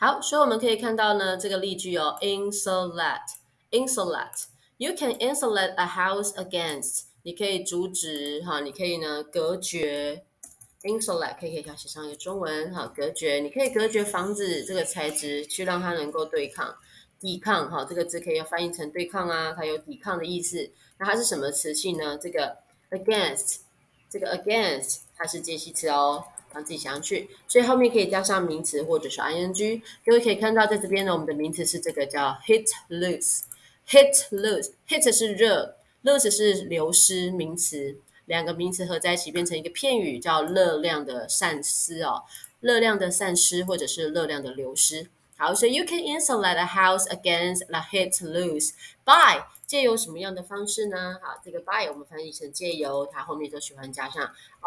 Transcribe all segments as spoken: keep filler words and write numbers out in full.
好，所以我们可以看到呢，这个例句哦 ，insulate insulate you can insulate a house against 你可以阻止哈，你可以呢隔绝 insulate 可以可以写上一个中文哈，隔绝你可以隔绝房子这个材质，去让它能够对抗抵抗哈，这个字可以翻译成对抗啊，它有抵抗的意思。那它是什么词性呢？这个 against 这个 against 它是介系词哦。让自己想上去，所以后面可以加上名词或者是 ing。各位可以看到，在这边呢，我们的名词是这个叫 hit loose，hit loose，hit 是热 ，loose 是流失名词，两个名词合在一起变成一个片语，叫热量的散失哦，热量的散失或者是热量的流失。好，所以 you can insulate a house against the heat loose by 借由什么样的方式呢？好，这个 by 我们翻译成借由，它后面都喜欢加上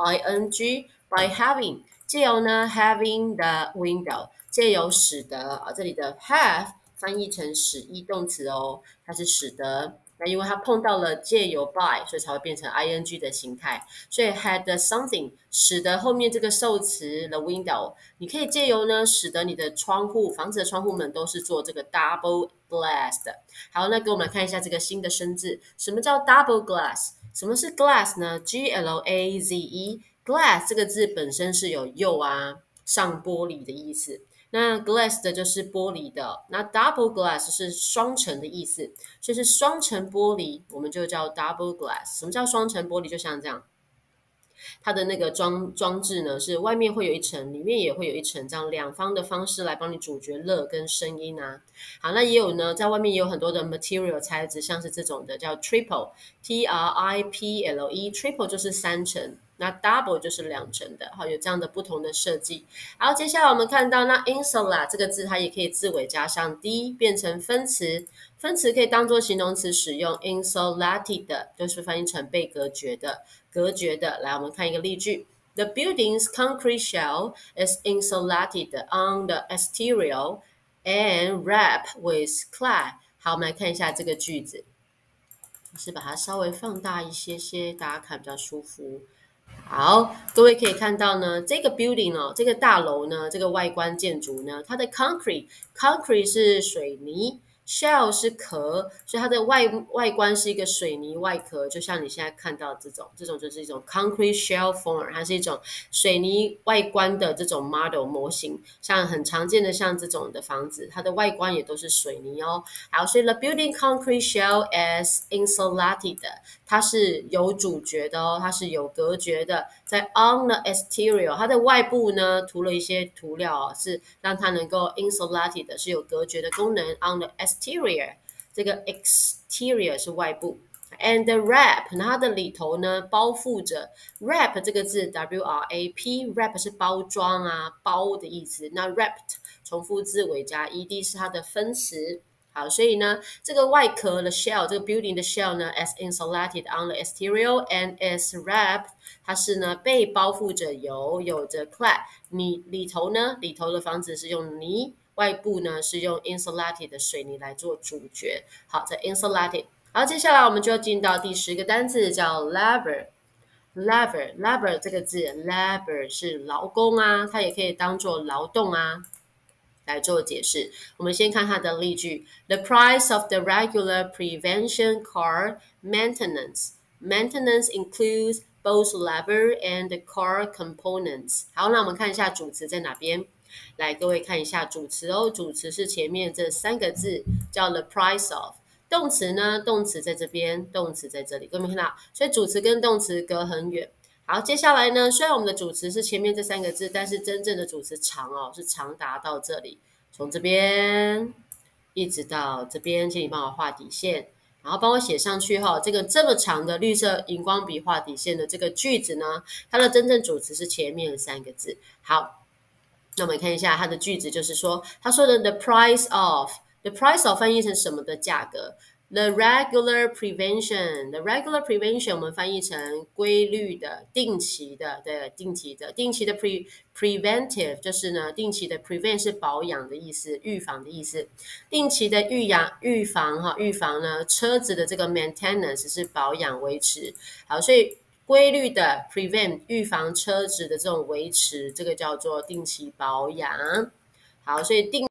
ing by having 借由呢 having the window 借由使得啊，这里的 have 翻译成使役动词哦，它是使得。那因为它碰到了借由 by， 所以才会变成 ing 的形态。所以 had something 使得后面这个受词 the window， 你可以借由呢，使得你的窗户、房子的窗户们都是做这个 double glass 的。好，那给我们来看一下这个新的生字，什么叫 double glass？ 什么是 glass 呢 ？G L A Z E，glass 这个字本身是有釉啊、上玻璃的意思。那 glass 的就是玻璃的，那 double glass 是双层的意思，所以是双层玻璃，我们就叫 double glass。什么叫双层玻璃？就像这样，它的那个装装置呢，是外面会有一层，里面也会有一层，这样两方的方式来帮你阻绝热跟声音啊。好，那也有呢，在外面也有很多的 material 材质，像是这种的叫 triple T R I P L E triple 就是三层。那 double 就是两层的，好，有这样的不同的设计。好，接下来我们看到那 insulate 这个字，它也可以字尾加上 d 变成分词，分词可以当做形容词使用 insulated 就是翻译成被隔绝的、隔绝的。来，我们看一个例句 ：The building's concrete shell is insulated on the exterior and wrapped with clay。好，我们来看一下这个句子，是把它稍微放大一些些，大家看比较舒服。好，各位可以看到呢，这个 building 哦，这个大楼呢，这个外观建筑呢，它的 concrete concrete 是水泥 ，shell 是壳，所以它的外外观是一个水泥外壳，就像你现在看到这种，这种就是一种 concrete shell form， 它是一种水泥外观的这种 model 模型，像很常见的像这种的房子，它的外观也都是水泥哦。好，所以 the building concrete shell is insulated， 它是有主角的哦，它是有隔绝的。在 on the exterior， 它的外部呢涂了一些涂料、哦、是让它能够 insulated 的，是有隔绝的功能。on the exterior， 这个 exterior 是外部。And the wrap， 那它的里头呢包覆着 wrap 这个字 W R A P wrap 是包装啊包的意思。那 wrapped 重复字尾加 ed 是它的分词。好，所以呢，这个外壳的 shell， 这个 building 的 shell 呢 ，is insulated on the exterior and is wrapped， 它是呢被包覆着油，有着 clay。你里头呢，里头的房子是用泥，外部呢是用 insulated 的水泥来做主角。好，这 insulated。好，接下来我们就要进到第十个单字，叫 labor。labor labor 这个字 ，labor 是劳工啊，它也可以当做劳动啊。来做解释，我们先看它的例句 ：The price of the regular prevention car maintenance. Maintenance includes both labor and car components. 好，那我们看一下主词在哪边。来，各位看一下主词哦，主词是前面这三个字，叫 the price of。动词呢？动词在这边，动词在这里，各位看到，所以主词跟动词隔很远。好，接下来呢，虽然我们的主词是前面这三个字，但是真正的主词长哦，是长达到这里，从这边一直到这边，请你帮我画底线，然后帮我写上去哈、哦。这个这么长的绿色荧光笔画底线的这个句子呢，它的真正主词是前面三个字。好，那我们看一下它的句子，就是说，他说的 the price of，the price of 翻译成什么的价格。The regular prevention, the regular prevention 我们翻译成规律的、定期的，对，定期的，定期的 pre preventive 就是呢，定期的 prevent 是保养的意思，预防的意思，定期的预养、预防哈，预防呢，车子的这个 maintenance 是保养维持，好，所以规律的 prevent 预防车子的这种维持，这个叫做定期保养，好，所以定